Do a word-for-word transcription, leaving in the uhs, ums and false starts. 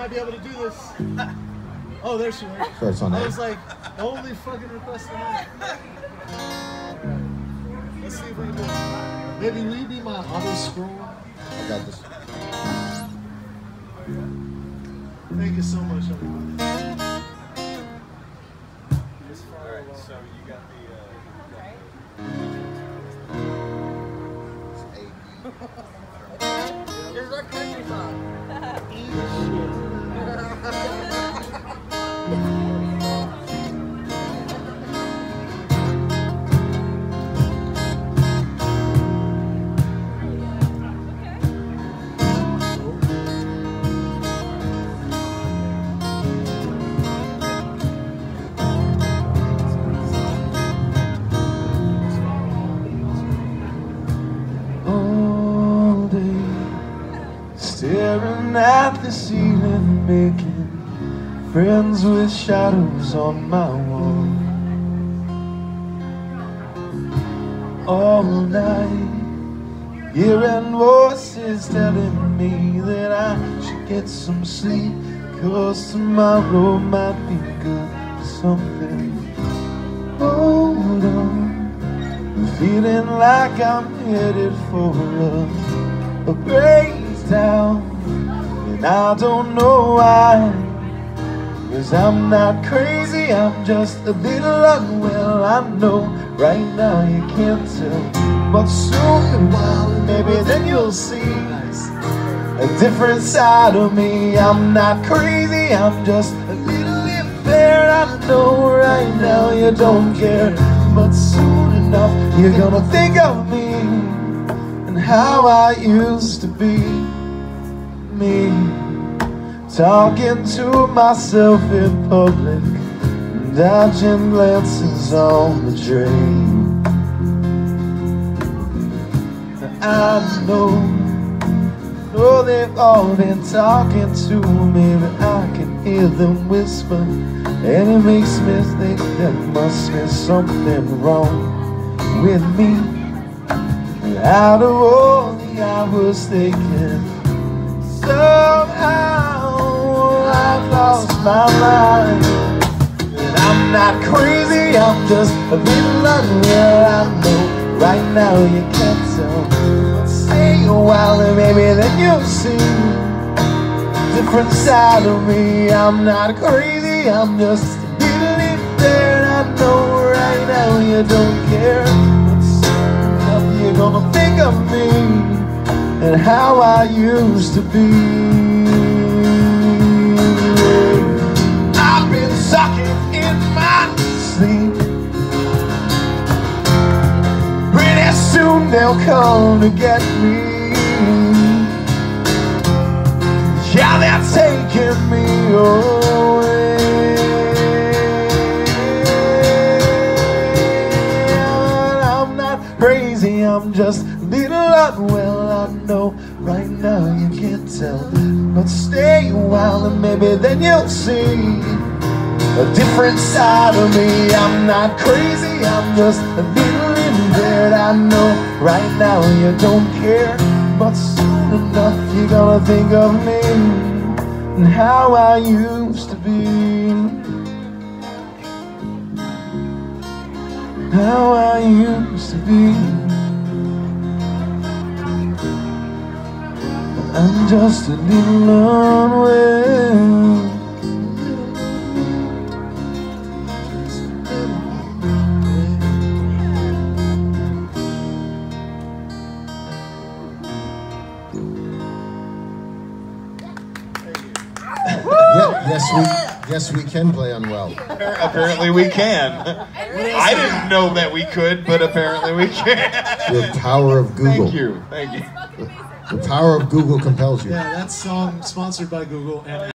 might be able to do this. Oh, there she went. Sure, it's on I there. was like, only fucking request tonight. Let's see if we can do it. Baby, will you be my auto scroll? I got this. Thank you so much, everybody. Alright, so you got the This is our country song. All day, staring at the ceiling, making friends with shadows on my wall. All night, hearing voices telling me that I should get some sleep, 'cause tomorrow might be good for something. Hold on, feeling like I'm headed for a, a breakdown, and I don't know why. 'Cause I'm not crazy, I'm just a little unwell. I know right now you can't tell, but soon and while, maybe then you'll see a different side of me. I'm not crazy, I'm just a little impaired. I know right now you don't care, but soon enough you're gonna think of me and how I used to be. Me, talking to myself in public, dodging glances on the train. I know, know they've all been talking to me, but I can hear them whisper, and it makes me think there must be something wrong with me. Out of all the hours thinking, somehow I've lost my mind. And I'm not crazy, I'm just a little unwell. I know right now you can't tell, but stay a while and maybe then you'll see a different side of me. I'm not crazy, I'm just a little impaired. I know right now you don't care, but soon enough you're gonna think of me and how I used to be. I've been sucking in my sleep. Pretty soon they'll come to get me. Yeah, they're taking me away. I'm not crazy, I'm just a little unwell. I know right now you can't tell, but stay a while and maybe then you'll see a different side of me. I'm not crazy, I'm just a little impaired. I know right now you don't care, but soon enough you're gonna think of me and how I used to be. How I used to be. I'm just a little unwell. Yeah, yes, we yes we can play Unwell. Apparently we can. I didn't know that we could, but apparently we can. The power of Google. Thank you. Thank you. The power of Google compels you. Yeah, that song sponsored by Google and